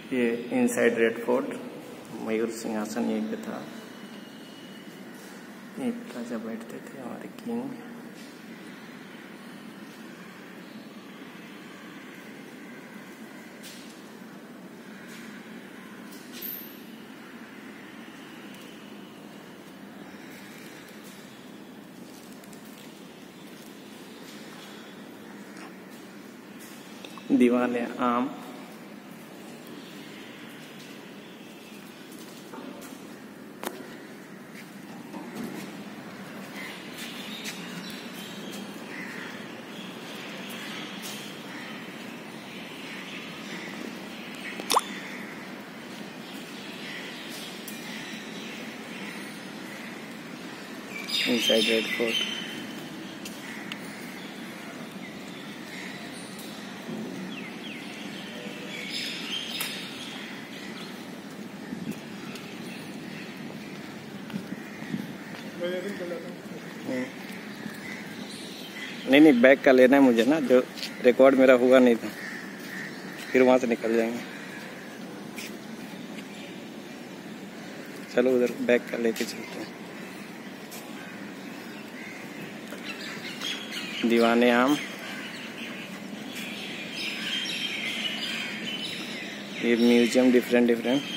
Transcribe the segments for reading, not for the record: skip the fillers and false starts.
ये inside Red fort, मयूर सिंहासन यहीं पे था। यहीं पे राजा बैठते थे, हमारे king. Diwan-e Aam, inside Red Fort. नहीं, बैग का लेना है मुझे ना, जो रिकॉर्ड मेरा हुआ नहीं था, फिर वहां से निकल जाएंगे। चलो उधर बैग का लेके चलते हैं। दीवाने आम, ये म्यूजियम डिफरेंट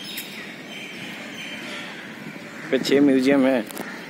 पे 6 म्यूजियम है।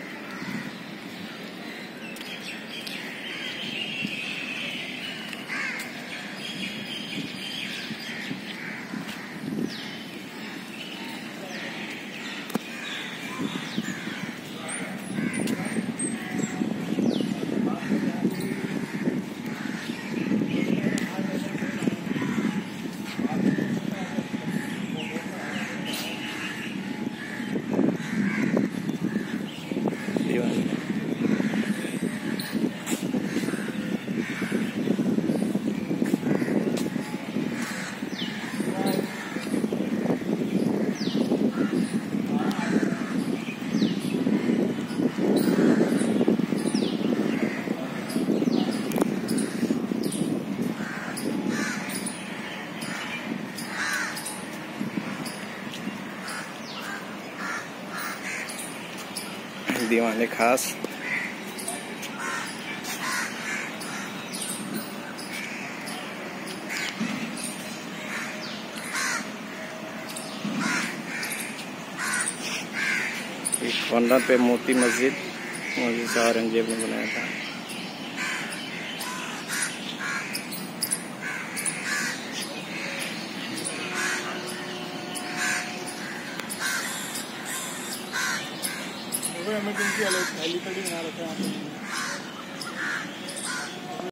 दीवाने खास, कॉर्नर पे मोती मस्जिद औरंगजेब ने बनाया था। इमरजेंसी वाले खाली खड़ी बना रखा है।